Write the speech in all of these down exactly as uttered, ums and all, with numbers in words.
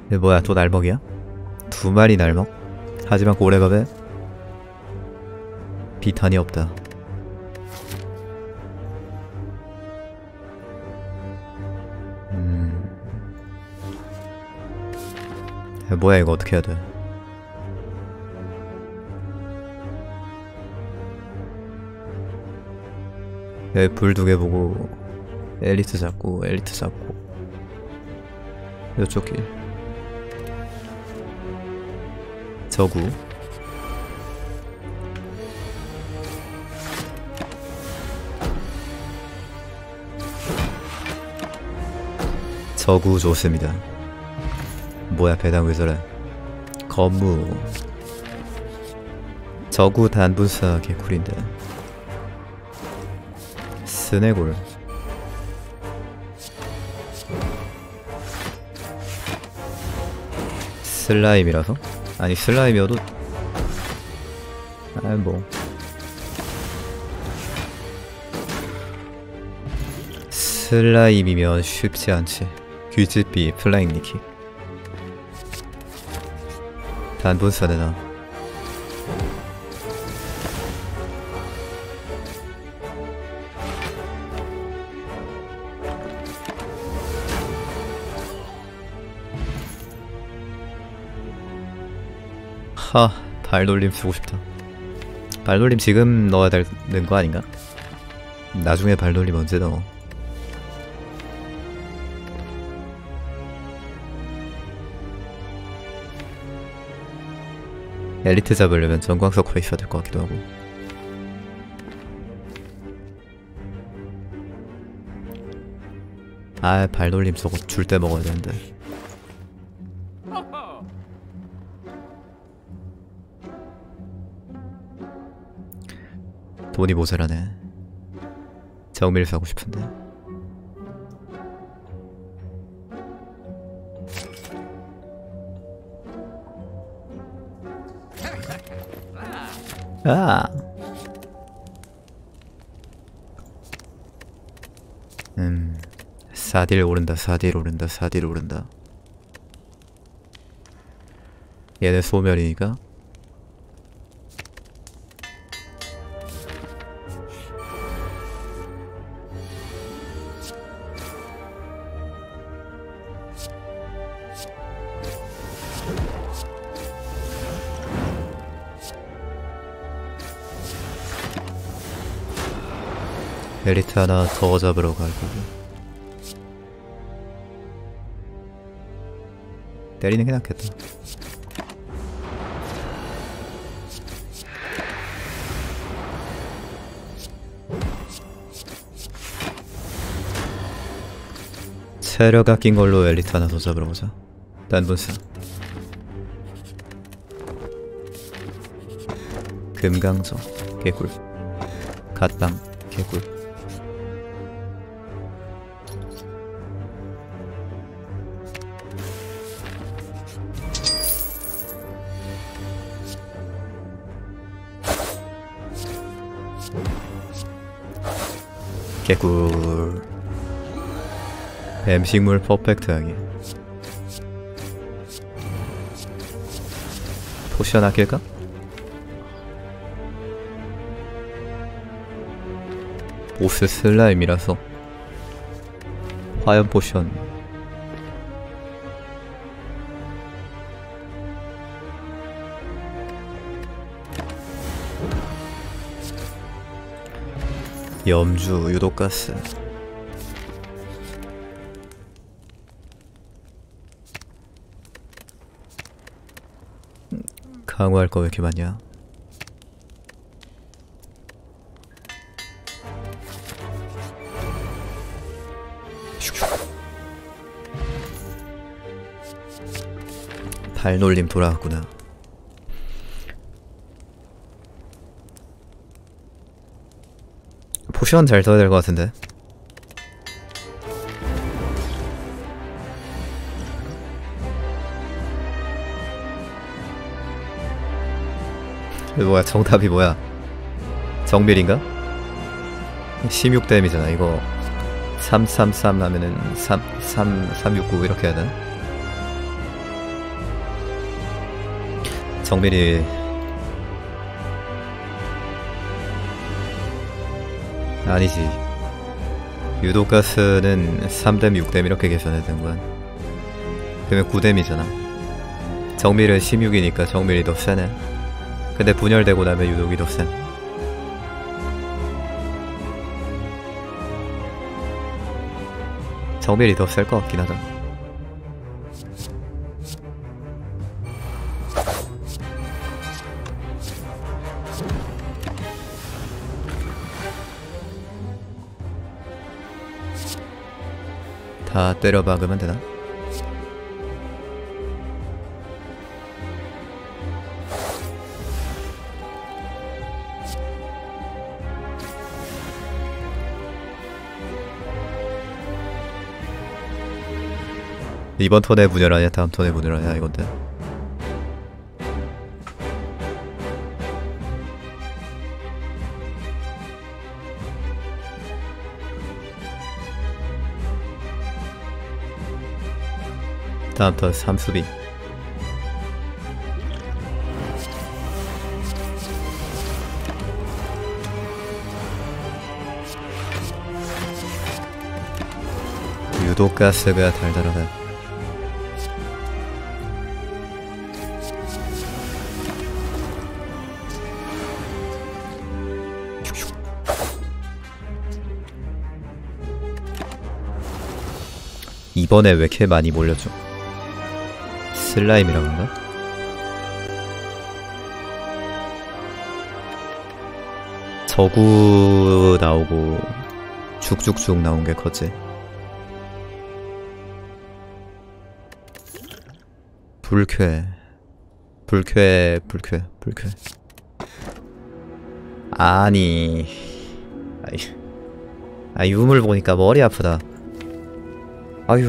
이게 뭐야, 또 날먹이야? 두 마리 날먹? 하지만 고래밥에 비탄이 없다. 음... 뭐야 이거 어떻게 해야 돼? 여기 불 두 개 보고 엘리트 잡고 엘리트 잡고 이쪽 길 저구 저구 좋습니다. 뭐야 배당 왜 저래? 거무 저구 단분사 개꿀인데 스네골 슬라임이라서? 아니 슬라임이어도 아이 뭐 슬라임이면 쉽지 않지. 귀즈비 플라잉 니킥 단분사대나 하 발놀림 쓰고 싶다. 발놀림 지금 넣어야 되는 거 아닌가? 나중에 발놀림 언제 넣어? 엘리트 잡으려면 전광석화 있어야 될 것 같기도 하고. 아 발놀림 저거 줄 때 먹어야 되는데. 돈이 모자라네. 정밀 사고 싶은데. 아. 음. 사딜 오른다. 사딜 오른다. 사딜 오른다. 얘네 소멸이니까. 엘리트 하나 더 잡으러 갈 거고. 때리는 게 낫겠다. 체력 아낀 걸로 엘리트 하나 더 잡으러 가자. 단분사 금강저 개꿀 갓당 개꿀. 개꿀. 뱀식물 퍼펙트하게. 포션 아낄까? 보스 슬라임이라서 화염 포션. 염주 유독가스. 강화할 거 왜 이렇게 많냐? 발놀림 돌아왔구나. 포션 잘 써야 될 것 같은데. 뭐야 정답이 뭐야? 정밀인가? 십육 댐이잖아 이거. 삼삼삼 하면은 삼, 삼, 삼육구 이렇게 해야 되나? 정밀이 아니지. 유독가스는 삼 댐, 육 댐 이렇게 계산해야 되는 거야. 그러면 구 댐이잖아. 정밀은 십육이니까 정밀이 더 세네. 근데 분열되고 나면 유독이 더 센. 정밀이 더 셀 것 같긴 하다. 다 때려 박으면 되나? 이번 턴에 분열하냐 다음 턴에 분열하냐 이건데. 다음 턴 삼수비. 유독 가스가 달달하다. 이번에 왜 이렇게 많이 몰려줘? 슬라임이라 그런가? 저구 나오고 쭉쭉쭉 나온 게 컸지. 불쾌 불쾌 불쾌 불쾌. 아니 아이, 아 유물 보니까 머리 아프다. 아유.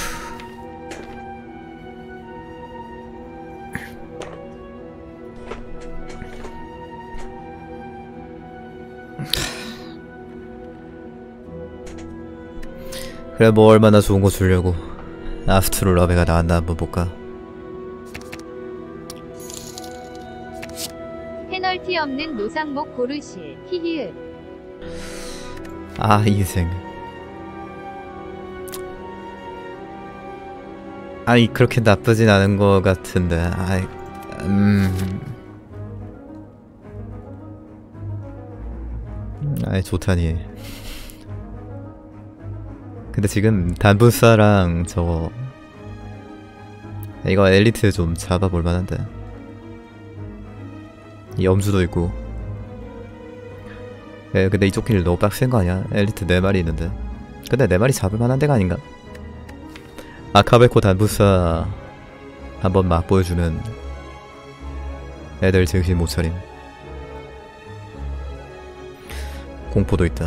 그래 뭐 얼마나 좋은 거 주려고. 아스트로 러베가 나왔나 한번 볼까. 페널티 없는 노상목 고르실 히히읍. 아 인생. 아니 그렇게 나쁘진 않은 것 같은데. 아이 음. 아이 좋다니. 근데 지금 단분사랑 저거 이거 엘리트 좀 잡아볼 만한데. 염주도 있고. 예, 근데 이쪽 길 너무 빡센 거 아니야? 엘리트 네 마리 있는데. 근데 네 마리 잡을 만한 데가 아닌가? 아카베코 단분사 한번 맛보여주면 애들 정신 못 차림. 공포도 있다.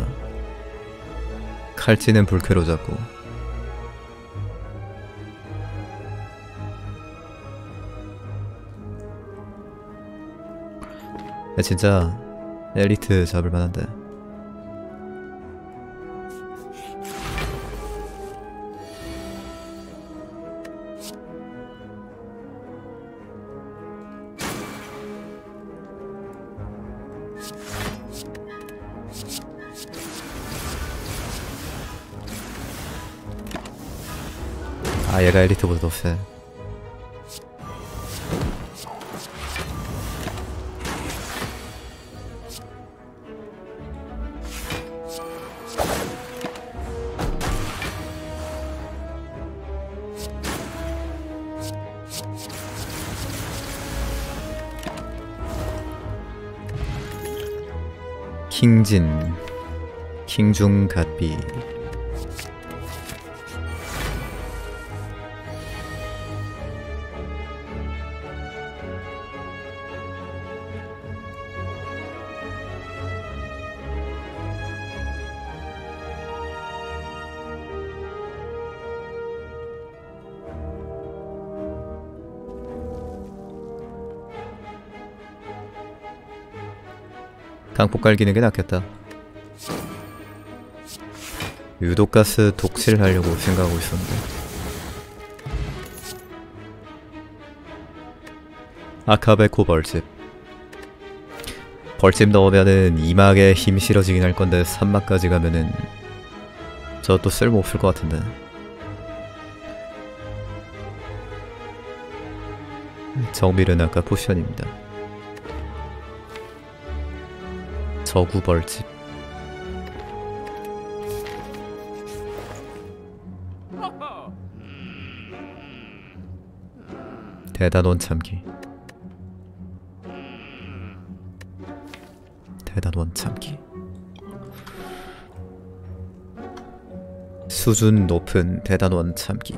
칼찌는 불쾌로 잡고. 야, 진짜 엘리트 잡을 만한데. 아 얘가 엘리트보다 더 세. 킹진 킹중 갓비. 강폭 깔기는 게 낫겠다. 유독가스 독칠하려고 생각하고 있었는데. 아카베코 벌집. 벌집 넣으면은 이 막에 힘 실어지긴 할 건데 삼 막까지 가면은 저것도 쓸모없을 것 같은데. 정밀은 아까 포션입니다. 저구 벌집. 대단원 참기. 대단원 참기. 수준 높은 대단원 참기.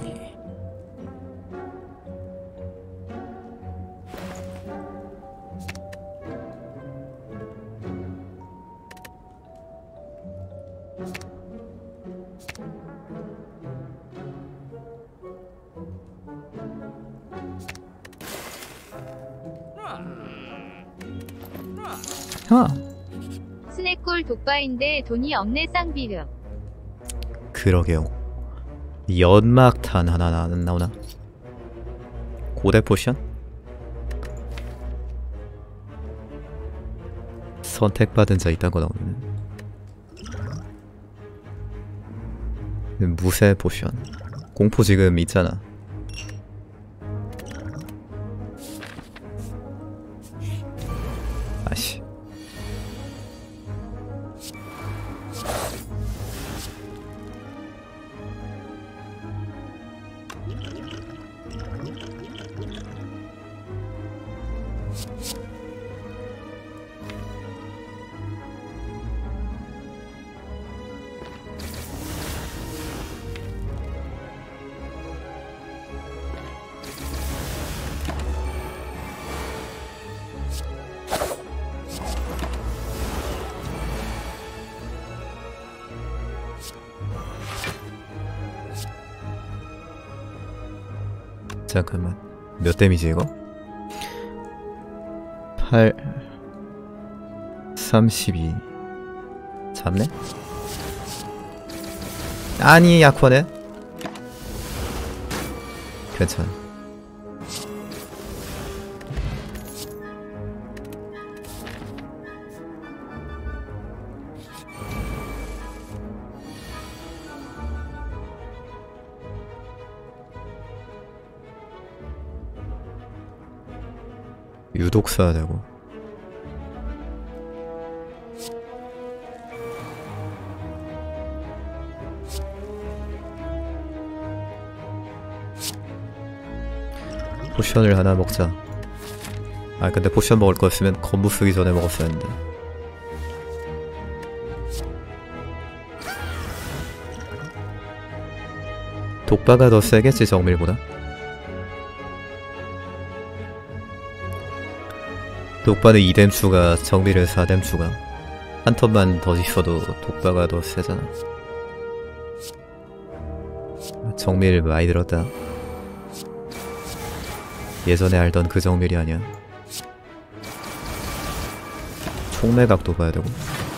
하. 스낵골 독바인데 돈이 없네 쌍비려. 그러게요. 연막탄 하나 안 나오나? 고대 포션? 선택받은 자 있다고 나오네. 무쇠 포션. 공포 지금 있잖아. 아씨. 잠깐만. 몇 데미지 이거? 팔... 삼십이... 잡네? 아니 약화네? 괜찮아. 유독 써야 되고. 포션을 하나 먹자. 아 근데 포션 먹을 거였으면 건부 쓰기 전에 먹었어야 했는데. 독바가 더 세겠지 정밀보다? 독바는 이 댐수가 정밀은 사 댐수가 한 턴만 더 있어도 독바가 더 세잖아. 정밀 많이 들었다. 예전에 알던 그 정밀이 아니야. 총매각도 봐야 되고.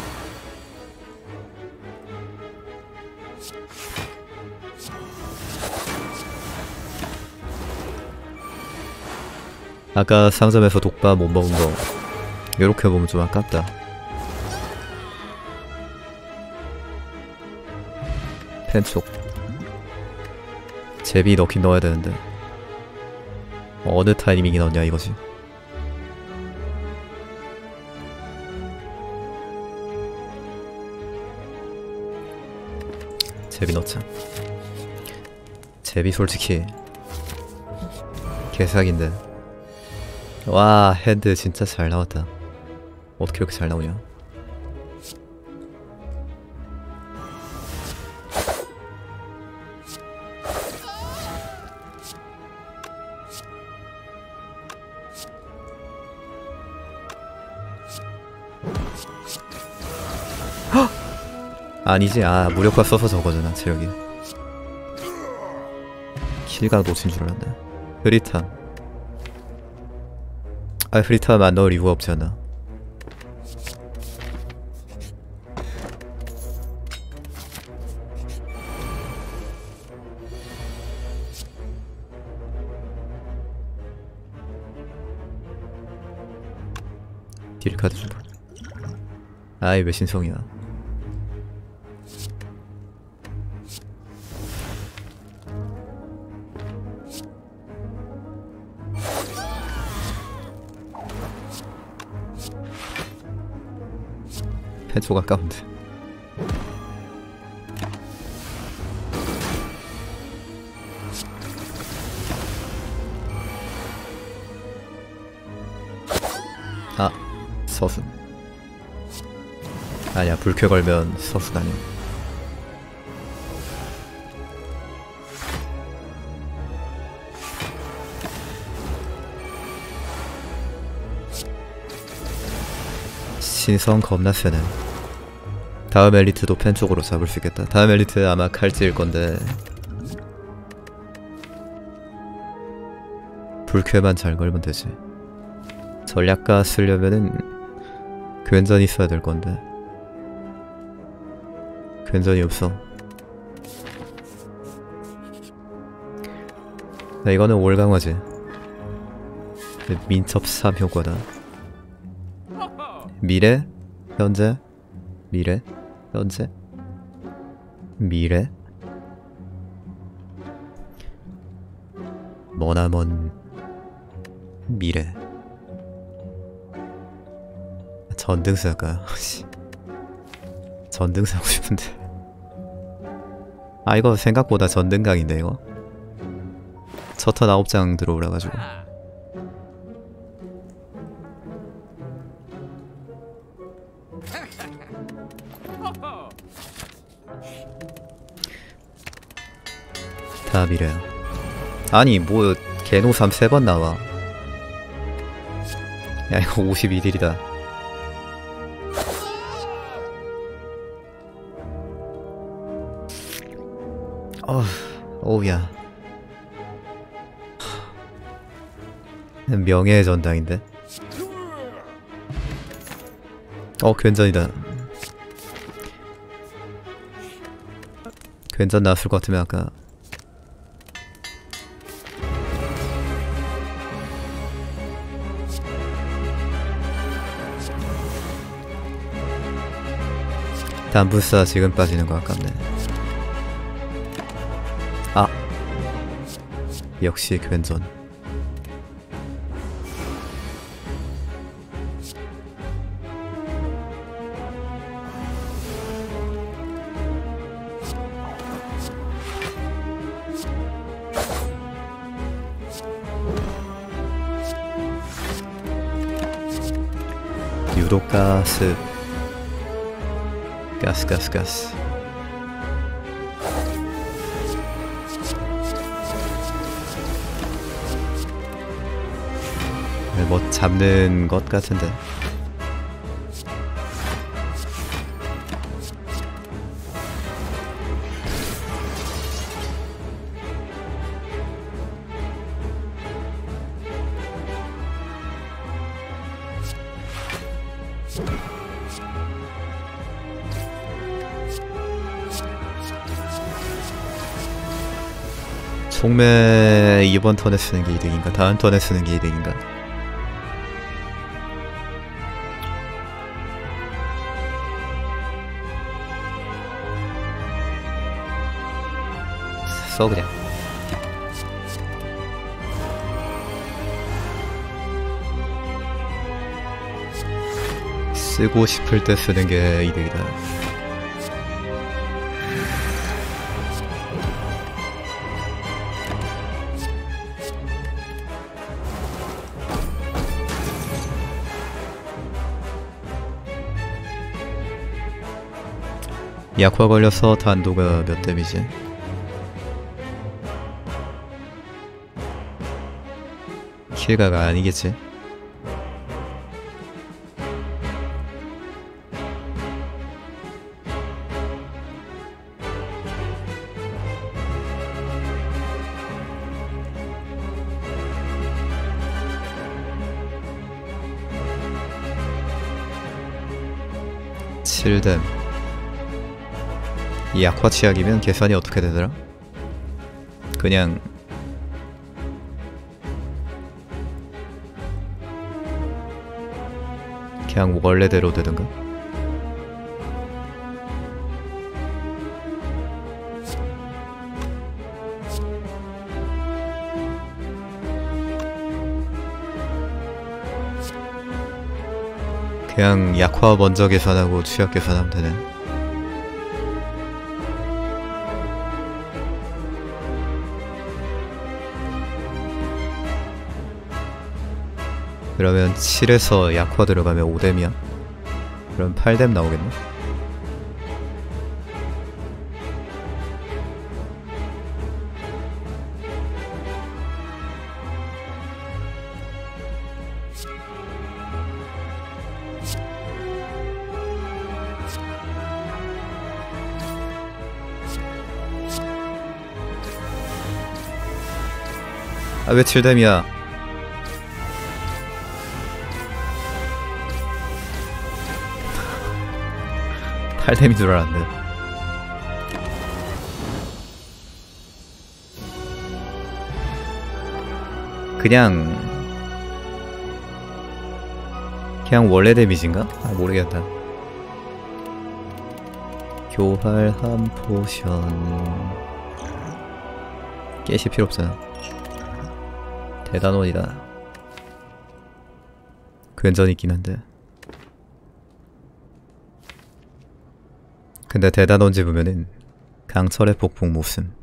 아까 상점에서 독바 못 먹은 거 요렇게 보면 좀 아깝다. 펜촉 제비 넣긴 넣어야 되는데 어느 타이밍이 넣냐 이거지. 제비 넣자. 제비 솔직히 개사기인데. 와 헤드 진짜 잘 나왔다. 어떻게 이렇게 잘 나오냐. 헉! 아니지. 아 무력화 써서 저거잖아 체력이. 킬각 놓친 줄 알았네. 흐릿함. 아 흐릿함 안 넣을 이유가 없지 않나. 딜카드 주고. 아이 왜 신성이야. 펜초 가까운데. 아 서순. 아니야 불쾌 걸면 서순 아니야. 신성 겁나 세네. 다음 엘리트도 펜 쪽으로 잡을 수 있겠다. 다음 엘리트 아마 칼찌일 건데 불쾌만 잘 걸면 되지. 전략가 쓰려면은 괜전이 있어야 될 건데 괜전이 없어. 나 이거는 올강화지. 민첩 삼 효과다. 미래, 현재, 미래, 현재, 미래. 머나먼 미래. 전등사 할까요? 전등사 하고 싶은데. 아 이거 생각보다 전등강인데 이거. 첫턴 아홉 장 들어오라가지고. 다 미래야. 아니 뭐 개노삼 세 번 나와. 야 이거 오십이 딜이다. 어, 오우야. 명예의 전당인데. 어 괜전이다. 괜전 나왔을 것 같으면 아까 단부사 지금 빠지는 거 아깝네. 아 역시 괜전. 유독 가스 가스 가스 가스. 뭐 잡는 것 같은데. 총매 이번 턴에 쓰는 게 이득인가? 다음 턴에 쓰는 게 이득인가? 써 그냥. 쓰고 싶을 때 쓰는 게 이득이다. 약화 걸려서 단도가 몇 댐이지? 킬가가 아니겠지? 칠 댐. 이 약화 치약이면 계산이 어떻게 되더라? 그냥 그냥 원래대로 되든가? 그냥 약화 먼저 계산하고 취약 계산하면 되네. 그러면 칠에서 약화 들어가면 오 뎀이야? 그럼 팔 뎀 나오겠네? 아, 왜 칠 뎀이야? 팔 뎀인 줄 알았네. 그냥 그냥 원래 데미지인가? 아, 모르겠다. 교활 한 포션 깨시 필요 없잖아. 대단원이다. 근전 있긴 한데. 근데 대단원 집으면은 강철의 폭풍 못씀.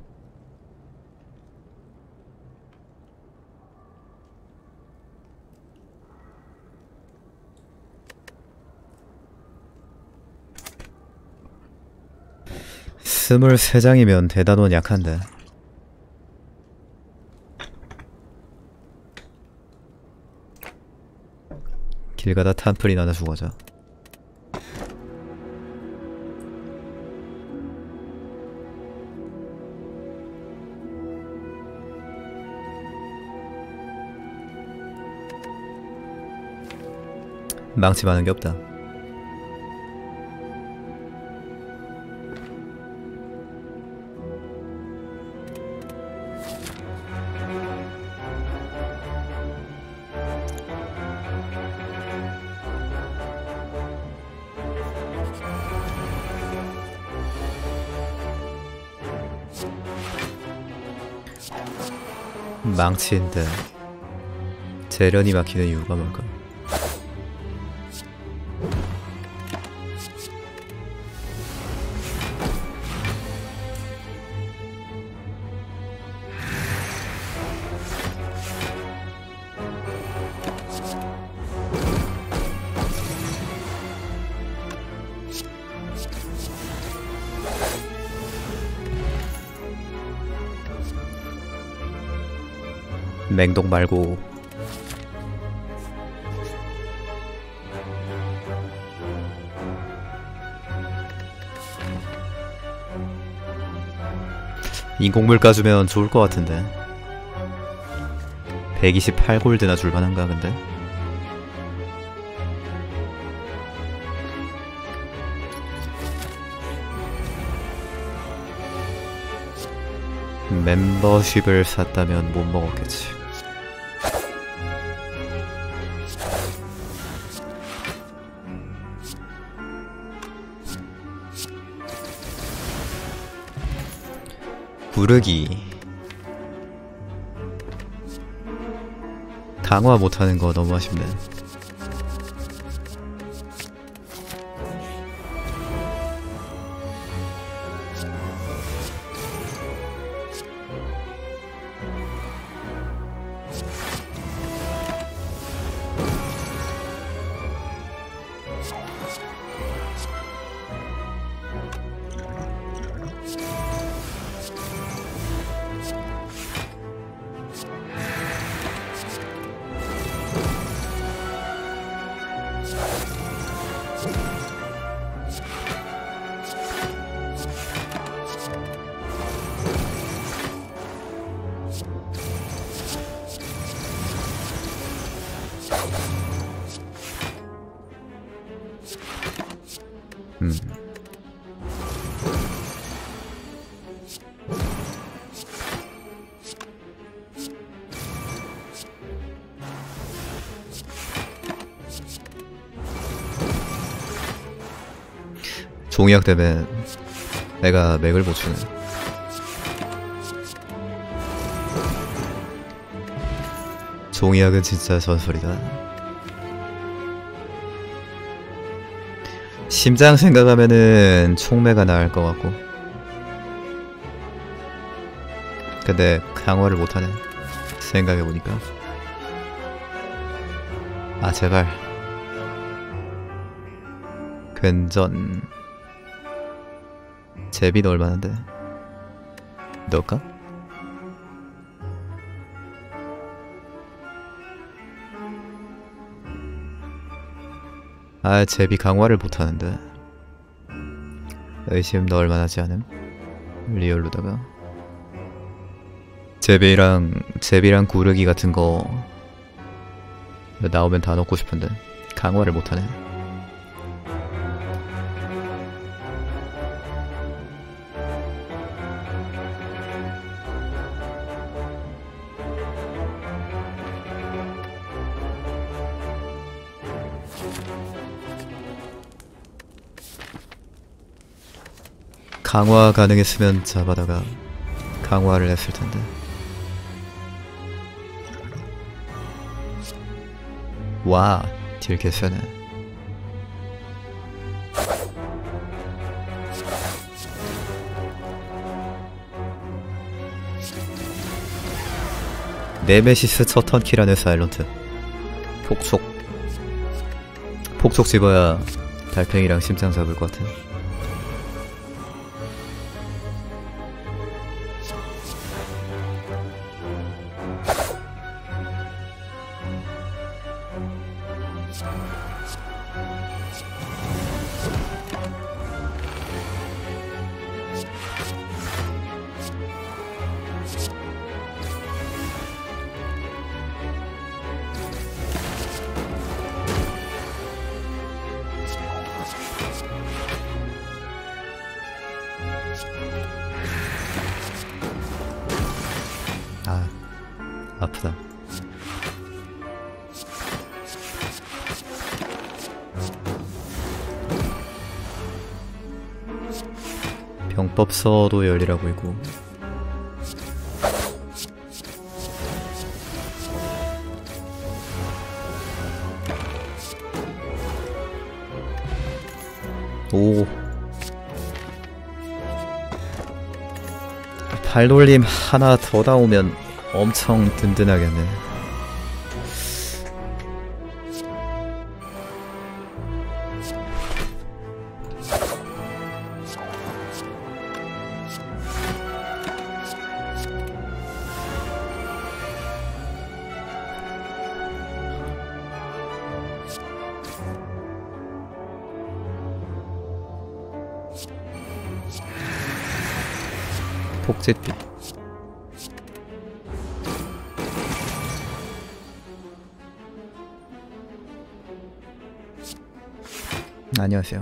스물세 장이면 대단원 약한데. 길 가다 탄플이 하나 죽어져. 망치 많은 게 없다. 망치인데 재련이 막히는 이유가 뭘까? 맹독 말고 인공물 까주면 좋을 것 같은데. 백이십팔 골드나 줄만한가 근데? 멤버십을 샀다면 못 먹었겠지. 부르기 강화 못하는 거 너무 아쉽네. 음. 종이약 때문에 내가 맥을 못 추네. 종이약은 진짜 전설이다. 심장 생각하면은 총매가 나을 것 같고. 근데 강화를 못하네. 생각해보니까. 아 제발. 근전 제비는 얼마나인데? 넣을까? 아 제비 강화를 못하는데. 의심 넣을 만하지 않음? 리얼로다가 제비랑 제비랑 구르기 같은 거 나오면 다 넣고 싶은데 강화를 못하네. 강화 가능했으면 잡아다가 강화를 했을 텐데. 와, 딜 개쎄네. 네메시스 첫 턴키라는 사일런트. 폭속. 폭속 집어야 달팽이랑 심장 잡을 것 같아. 아, 아프다. 병법서도 열리라고 있고. 오. 발놀림 하나 더 나오면 엄청 든든하겠네. 폭제빛. 안녕하세요.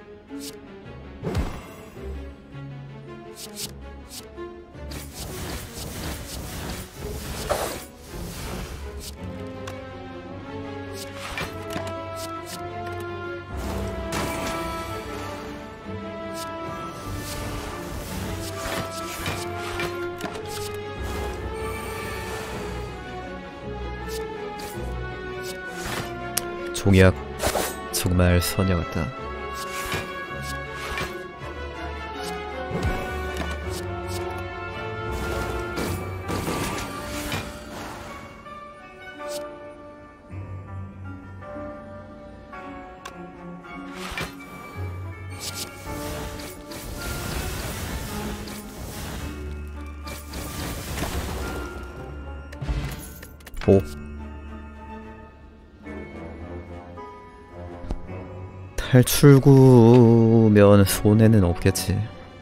종이약 정말 선녀 같다. 오. 탈출구면 손해는 없겠지.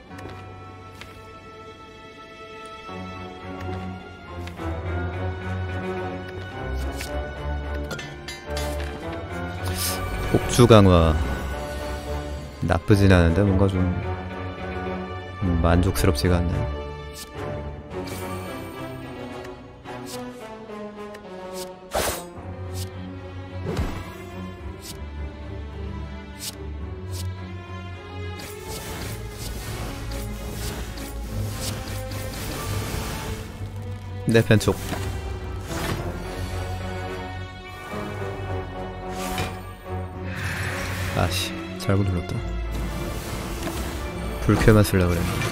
폭주 강화 나쁘진 않은데 뭔가 좀 만족스럽지가 않네. 내 편 쪽. 아씨, 잘못 눌렀다. 불쾌만 쓰려고 그랬는데.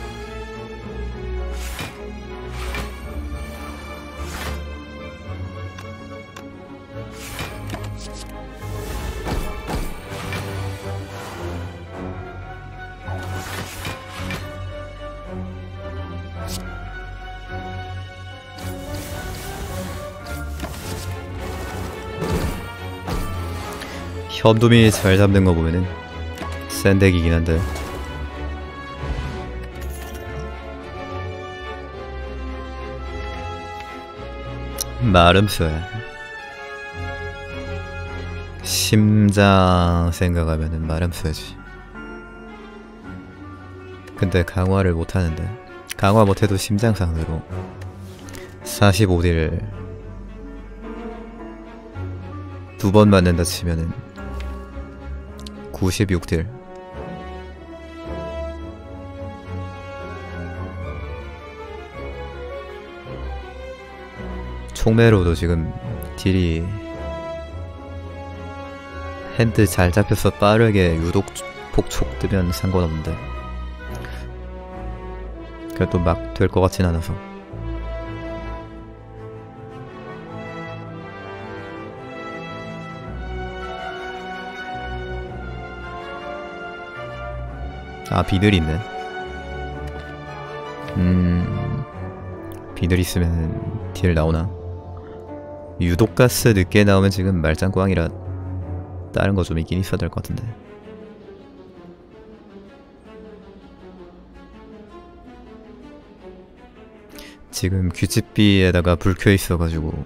현돔이 잘 잡는 거 보면은 센 덱이긴 한데 마름수야. 심장 생각하면은 마름수야지. 근데 강화를 못하는데 강화 못해도 심장 상으로 사십오 딜 두 번 맞는다 치면은 구십육 딜. 총매로도 지금 딜이 핸드 잘 잡혀서 빠르게 유독 폭촉 뜨면 상관없는데 그래도 막 될 것 같진 않아서. 아, 비늘 있네. 음... 비늘 있으면 딜 나오나? 유독가스 늦게 나오면 지금 말짱꽝이라 다른 거 좀 있긴 있어야 될 것 같은데. 지금 귀집비에다가 불 켜 있어가지고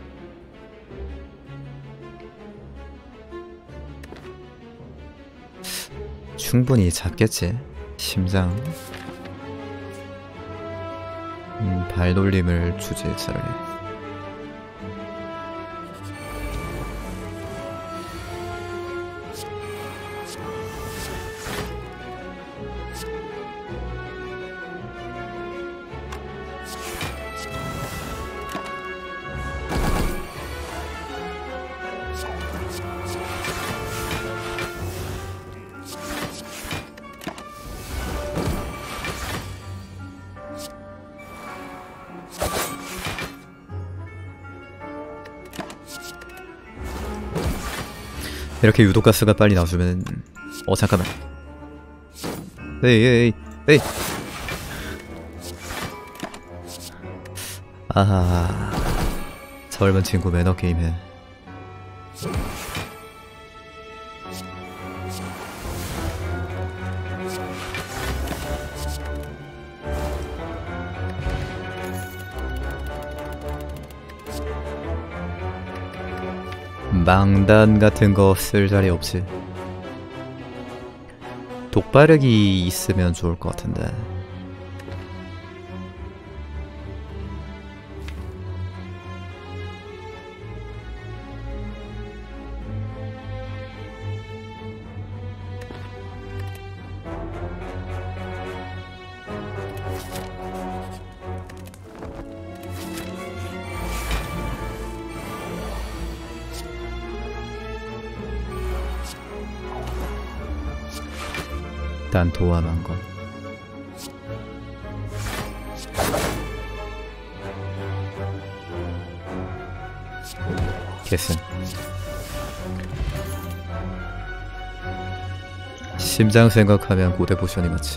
충분히 잡겠지. 심장 음, 발돌림을 주지 차라리. 이렇게 유독가스가 빨리 나와주면 어 잠깐만. 에이 에이 에이. 아하, 젊은 친구 매너 게임해. 망단 같은 거 쓸 자리 없지. 독바르기 있으면 좋을 것 같은데. 일단 도함한 거. 개슨. 심장 생각하면 고대 포션이 맞지.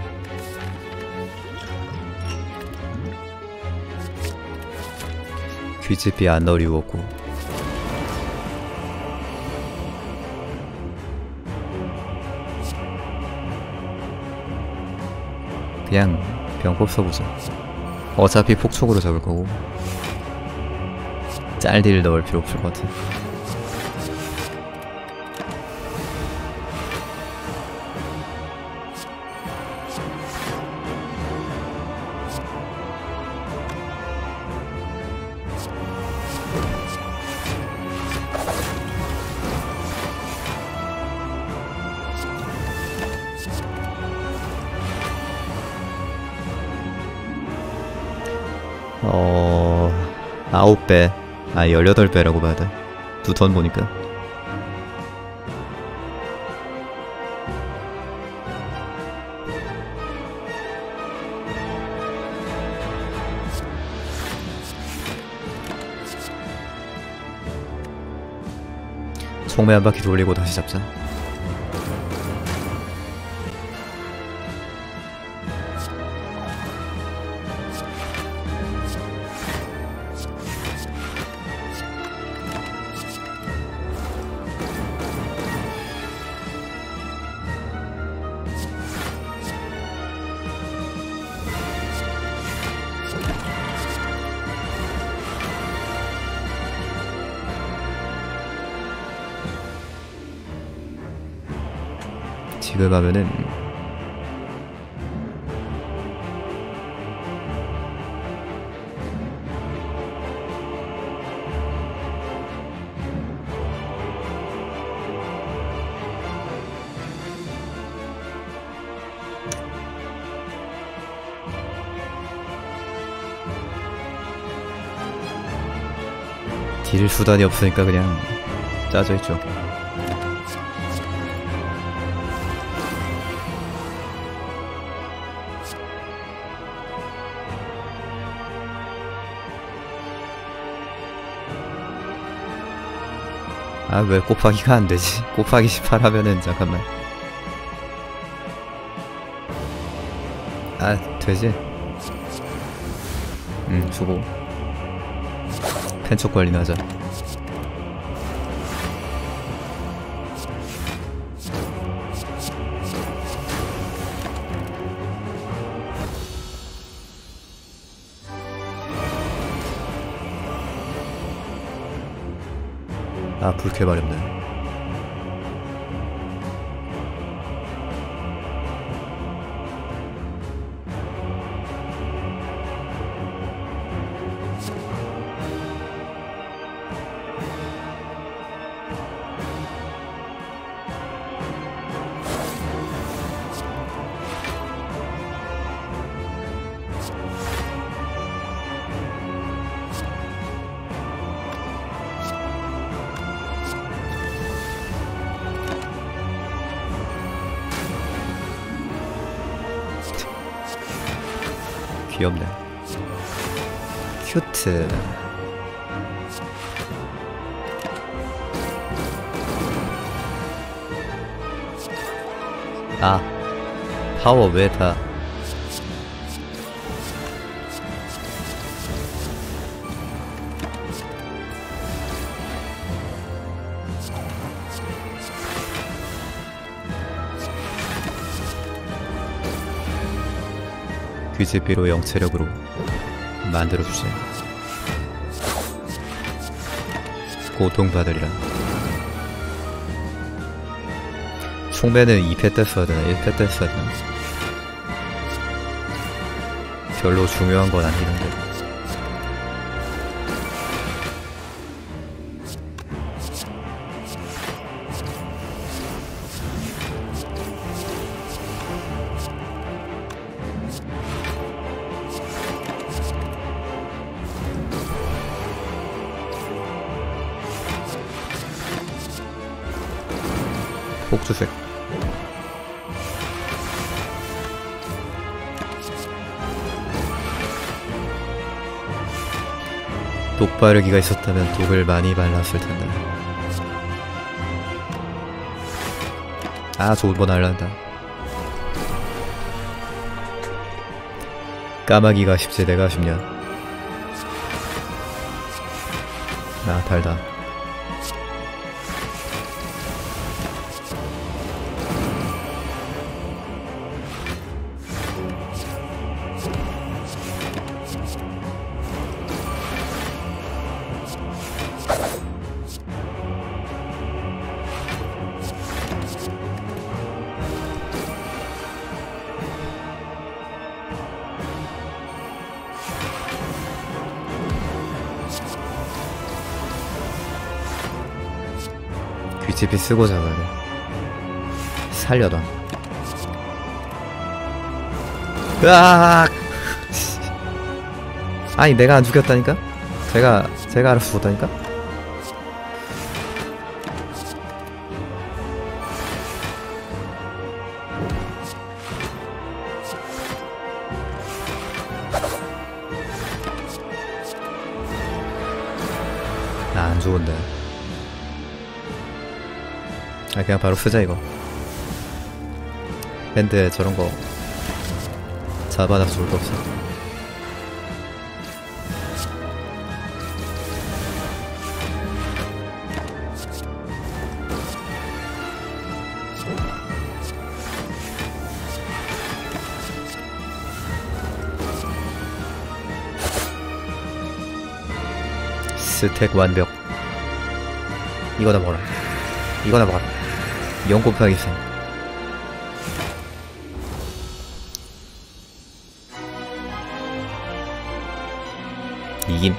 귀집이 안 어려웠고. 그냥 병법 써보자. 어차피 폭촉으로 잡을 거고 짤딜 넣을 필요 없을 것 같아. 어... 아홉 배, 아 열여덟 배라고 봐야 돼. 두 턴 보니까. 총매 한 바퀴 돌리고 다시 잡자. 지금 하면은 딜 수단이 없으니까 그냥 짜져있죠. 아, 왜 곱하기가 안 되지? 곱하기 십팔 하면은, 잠깐만. 아, 되지? 음, 수고. 펜촉 관리나 하자. 아, 불쾌발했네. 귀엽네. 큐트. 아, 파워 왜 다. 귀지비로 영체력으로 만들어주지. 고통받으리라. 총매는 이 패 때 써야 되나 일 패 때 써야 되나? 별로 중요한 건 아니긴 한데. 복주색. 독바르기가 있었다면 독을 많이 발랐을 텐데. 아, 좋은 거 날란다. 까마귀가 쉽지 내가 쉽냐. 아, 달다. 귀집이 쓰고 잡아야 돼. 살려놔. 으악! 아니, 내가 안 죽였다니까? 제가 제가 알아서 못하니까? 아, 안 좋은데. 아, 그냥 바로 쓰자 이거. 밴드에 저런 거 잡아놔서 좋을 거 없어. 스택 완벽. 이거나 먹어라. 이거나 먹어라. 영 곱하기 삼. 이김.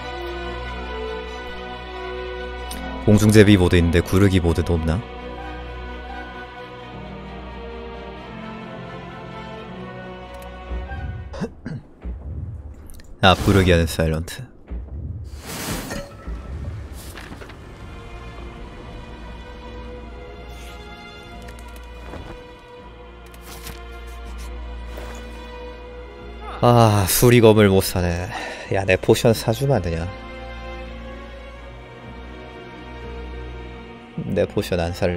공중제비 보드 있는데 구르기 보드도 없나? 아, 구르기 하는 사일런트. 아, 수리검을 못 사네. 야, 내 포션 사주면 안 되냐? 내 포션 안 살래.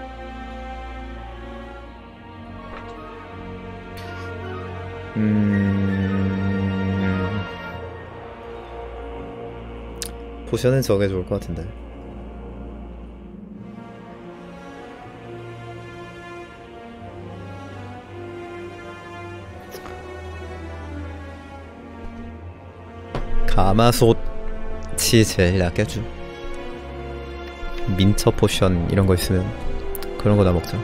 음... 포션은 저게 좋을 것 같은데. 가마솥이 제일 낫겠죠. 민처 포션 이런 거 있으면 그런 거나 먹자.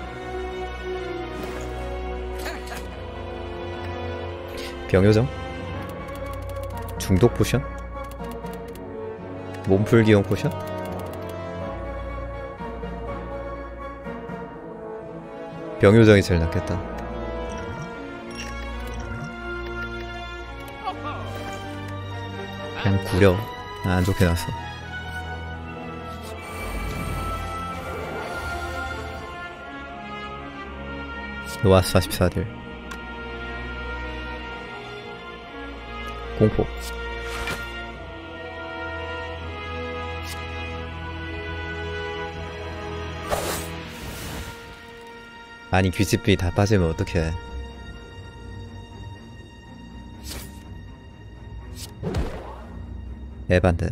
병요정? 중독 포션? 몸풀기용 포션? 병요정이 제일 낫겠다. 그냥 구려. 아, 안 좋게 나왔어. 노아스 사십사 딜. 공포. 아니, 귀집비 다 빠지면 어떡해. 에반데.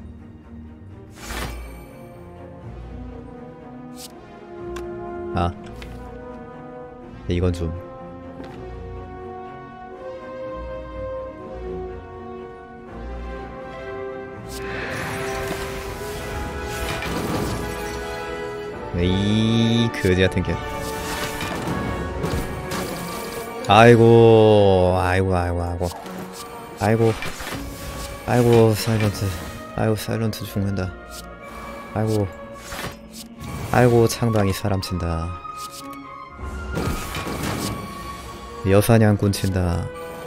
아, 이건 좀 이 그지 같은 게. 아이고, 아이고, 아이고, 아이고, 아이고, 아이고, 사일런트, 아이고, 사일런트 죽는다. 아이고, 아이고, 창방이 사람 친다. 여사냥꾼 친다.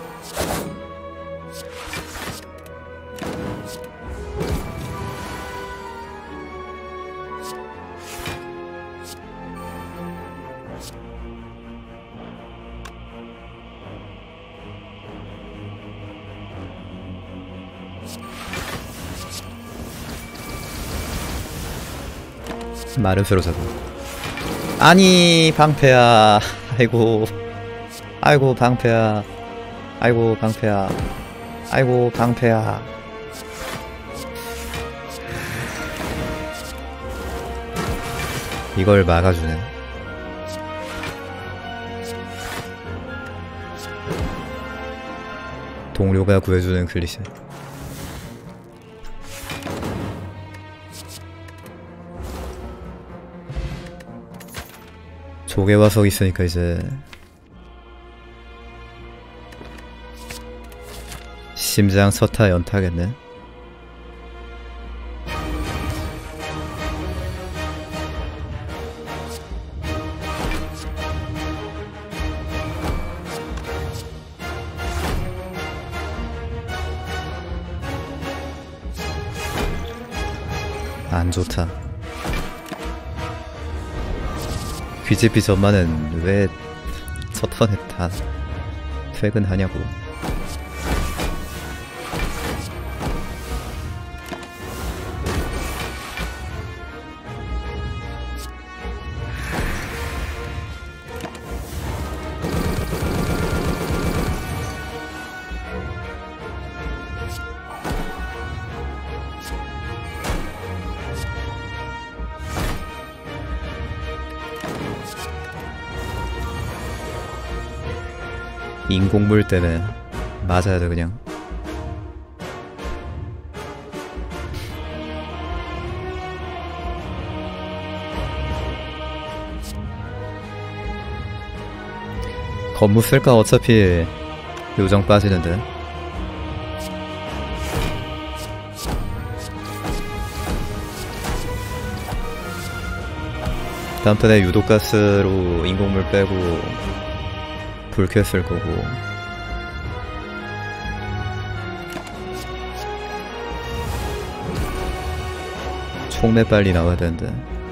마른 쇠로 잡아. 아니, 방패야. 아이고, 아이고, 방패야. 아이고, 방패야. 아이고, 방패야. 이걸 막아주네. 동료가 구해주는 클리셰. 조개화석 있으니까 이제 심장 서타 연타겠네. 안 좋다. 귀집이 전만은 왜 첫 턴에 다 퇴근하냐고. 인공물 때문에 맞아야 돼 그냥. 건무 쓸까? 어차피 요정 빠지는데. 다음 턴에 유독가스로 인공물 빼고 불쾌 쓸 거고. 총매 빨리 나와야 되는데.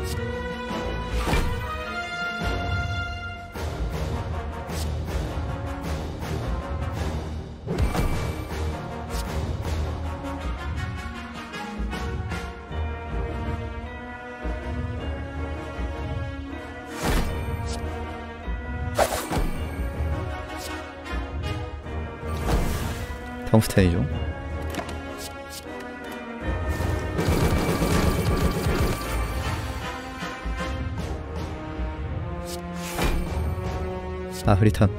텅스텐이죠. 아 흐리탄.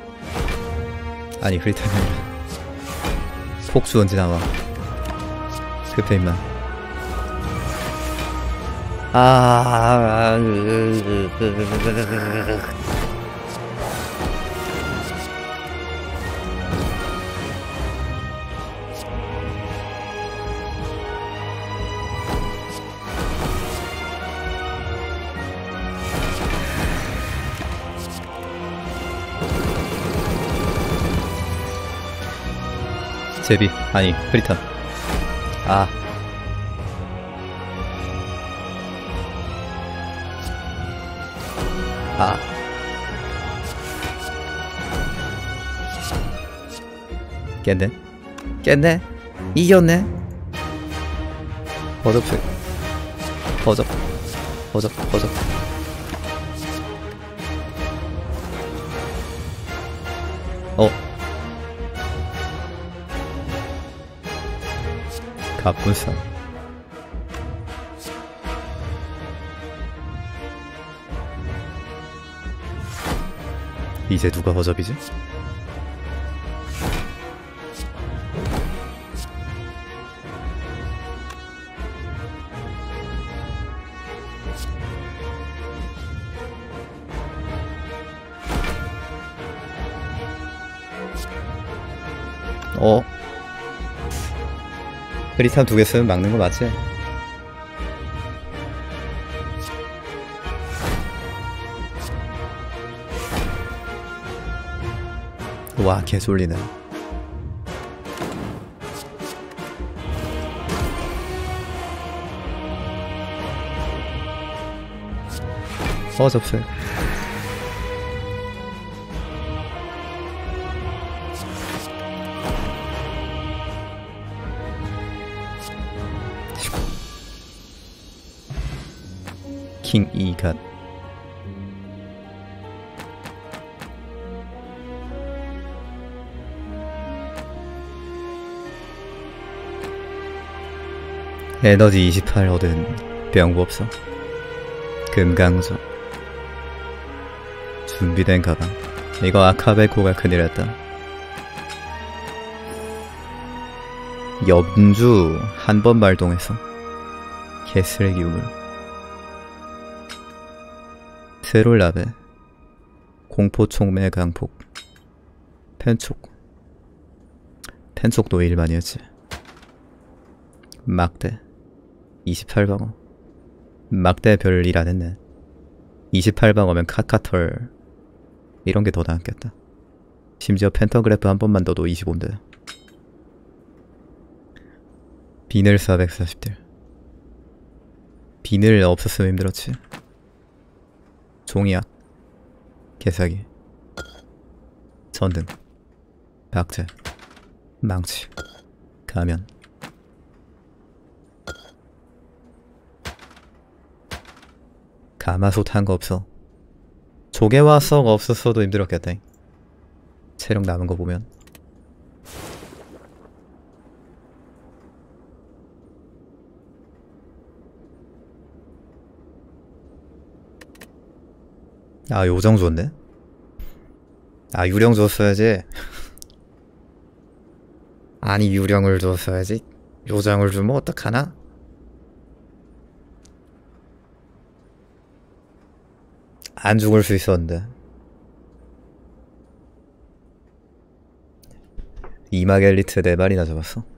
아니 흐리탄이 아니라 폭주 언제 나와. 급해 임마. 아 제비. 아니 흐리탄. 아 아. 깼네? 깼네? 이겼네? 버접스. 버접. 버접. 버접. 어. 갑분싸. 이제 누가 허접이지? 어? 흐리탄 두 개 쓰면 막는 거 맞지? 와 개쏠리네. 어 접수. 킹 이갓. 에너지 이십팔 얻은 병부 없어. 금강석. 준비된 가방. 이거 아카베코가 큰일했다. 염주 한 번 발동해서 개쓰레기 우물. 트롤라베. 공포 총매 강폭. 펜촉. 펜촉도 일반이었지. 막대. 이십팔 방어. 막대 별 일 안했네. 이십팔 방어면 카카털 이런게 더 나았겠다. 심지어 펜터그래프 한 번만 넣어도 이십오인데. 비늘 사백사십 딜. 비늘 없었으면 힘들었지. 종이약, 개사기, 전등, 박제, 망치, 가면. 가마솥 한 거 없어. 조개와 썩 없었어도 힘들었겠다. 체력 남은 거 보면. 아, 요정 줬네? 아, 유령 줬어야지. 아니, 유령을 줬어야지. 요정을 주면 어떡하나? 안 죽을 수 있었는데. 이마겔리트 네 마리나 잡았어.